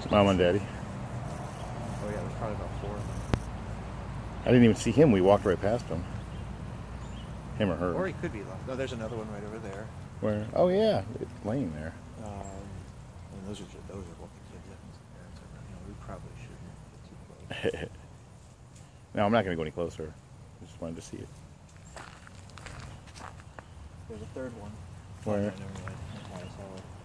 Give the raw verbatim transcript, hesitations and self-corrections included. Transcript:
Mom and Daddy. Oh yeah, there's probably about four of them. I didn't even see him. We walked right past him. Him or her. Or he could be lost. No, there's another one right over there. Where? Oh yeah, it's laying there. Um, and those are just, those are what the kids have. Parents are, you know, we probably shouldn't get too close. No, I'm not going to go any closer. I just wanted to see it. There's a third one. Where? Oh, no, never mind. I saw it.